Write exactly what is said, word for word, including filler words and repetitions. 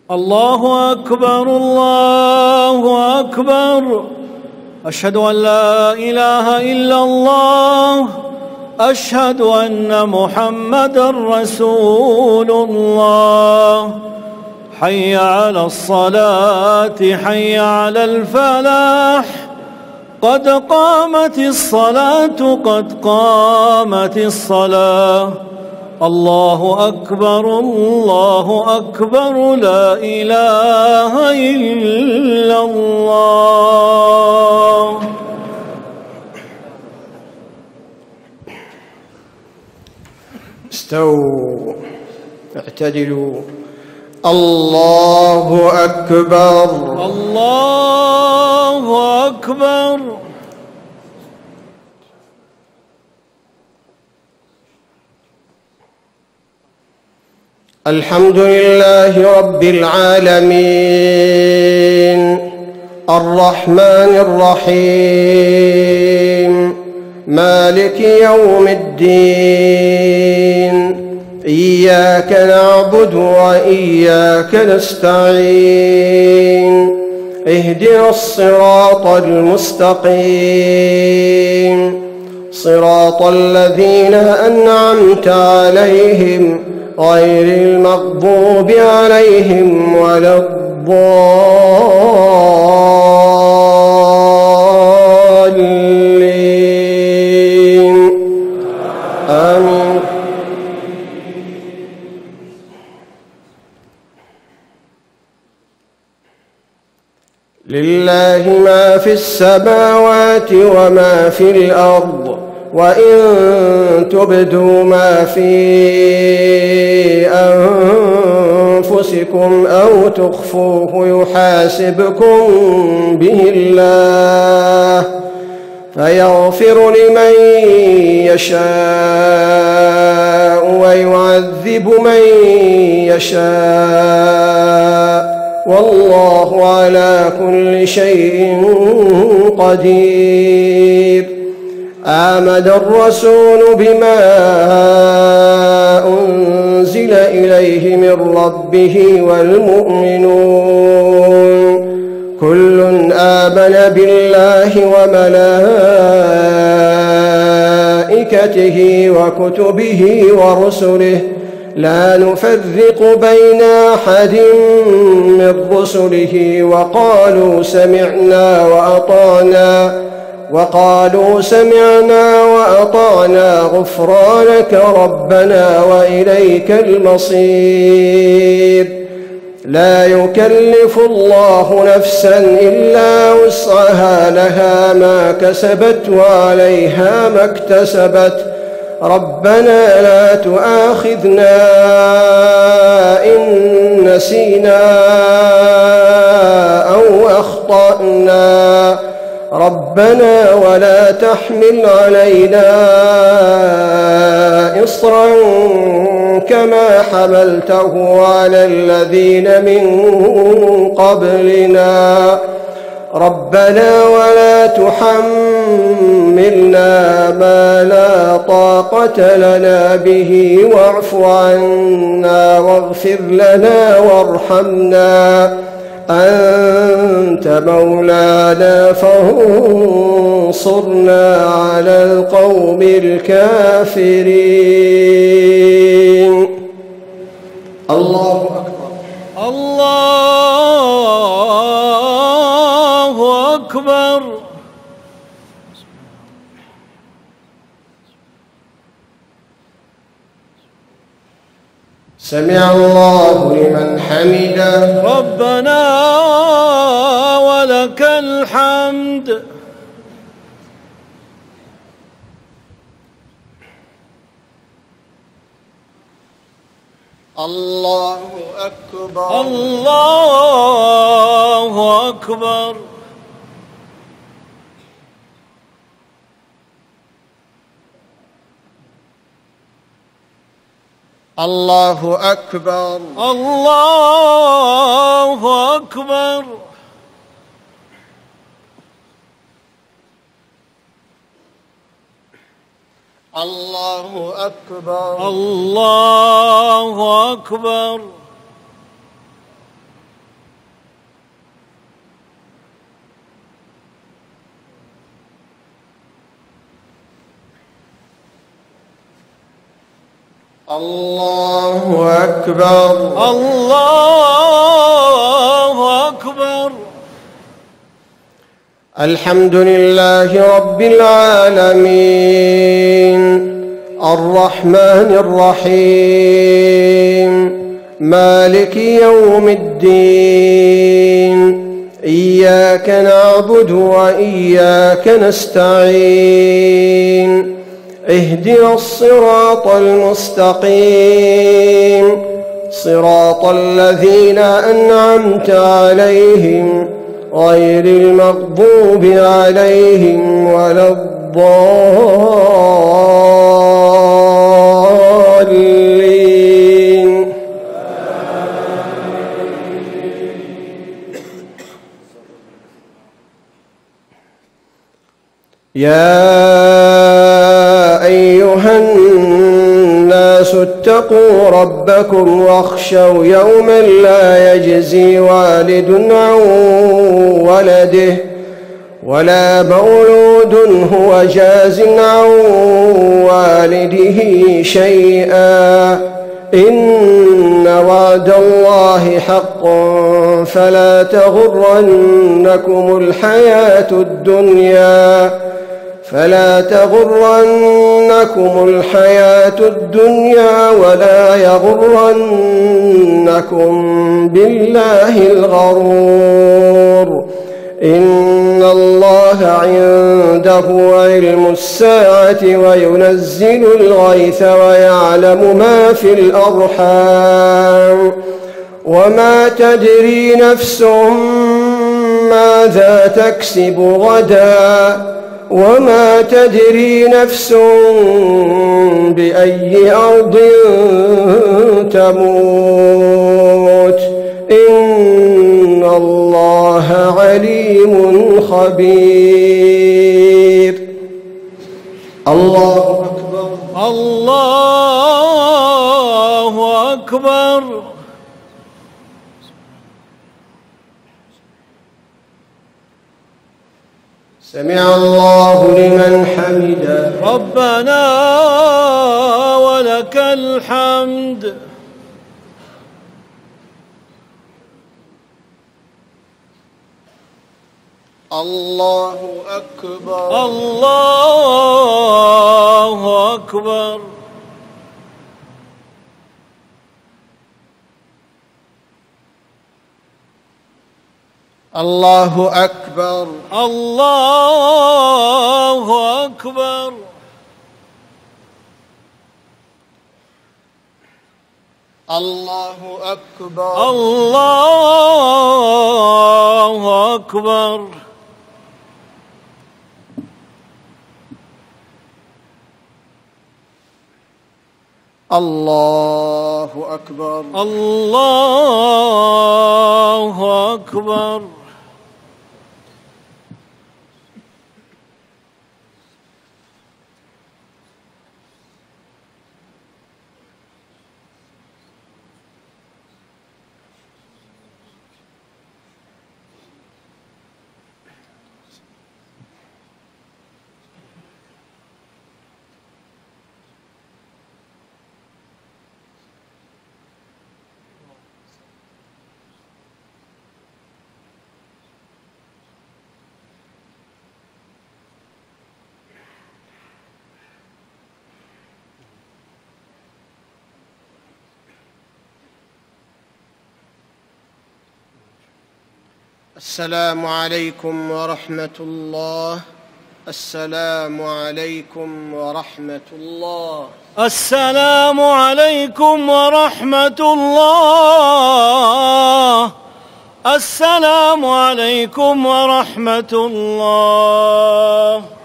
الله أكبر الله أكبر. أشهد أن لا إله إلا الله. أشهد أن محمدًا رسول الله. حي على الصلاة حي على الفلاح. قد قامت الصلاة قد قامت الصلاة. الله أكبر الله أكبر لا إله إلا الله. استووا اعتدلوا. الله أكبر الله أكبر. الحمد لله رب العالمين الرحمن الرحيم مالك يوم الدين. إياك نعبد وإياك نستعين. اهدنا الصراط المستقيم صراط الذين أنعمت عليهم غير المغضوب عليهم ولا الضالين. آمين. لله ما في السماوات وما في الأرض وإن تبدوا ما في أنفسكم أو تخفوه يحاسبكم به الله فيغفر لمن يشاء ويعذب من يشاء والله على كل شيء قدير. آمن الرسول بما أنزل إليه من ربه والمؤمنون كل آمن بالله وملائكته وكتبه ورسله لا نفرق بين أحد من رسله وقالوا سمعنا وأطعنا وقالوا سمعنا وأطعنا غفرانك ربنا وإليك المصير. لا يكلف الله نفسا إلا وسعها لها ما كسبت وعليها ما اكتسبت. ربنا لا تؤاخذنا إن نسينا أو أخطأنا ربنا ولا تحمل علينا إصرا كما حملته على الذين من قبلنا ربنا ولا تحملنا ما لا طاقة لنا به واعف عنا واغفر لنا وارحمنا أنت مولانا فانصرنا على القوم الكافرين. الله أكبر الله أكبر. سمع الله لمن حمده ربنا ولك الحمد. الله أكبر الله أكبر. الله أكبر الله أكبر. الله أكبر الله أكبر. الله أكبر. الله أكبر. الحمد لله رب العالمين الرحمن الرحيم مالك يوم الدين إياك نعبد وإياك نستعين اهدنا الصراط المستقيم صراط الذين أنعمت عليهم غير المغضوب عليهم ولا الضالين. يا أيها الناس اتقوا ربكم واخشوا يوما لا يجزي والد عن ولده ولا مولود هو جاز عن والده شيئا إن وعد الله حق فلا تغرنكم الحياة الدنيا فلا تغرنكم الحياة الدنيا ولا يغرنكم بالله الغرور إن الله عنده علم الساعة وينزل الغيث ويعلم ما في الأرحام وما تدري نفس ماذا تكسب غدا وما تدري نفس بأي أرض تموت إن الله عليم خبير. الله أكبر. الله أكبر. سمع الله لمن حمده. ربنا ولك الحمد. الله أكبر. الله أكبر. الله أكبر. الله أكبر. الله أكبر. الله أكبر. الله أكبر. الله أكبر. السلام عليكم ورحمة الله. السلام عليكم ورحمة الله. السلام عليكم ورحمة الله. السلام عليكم ورحمة الله.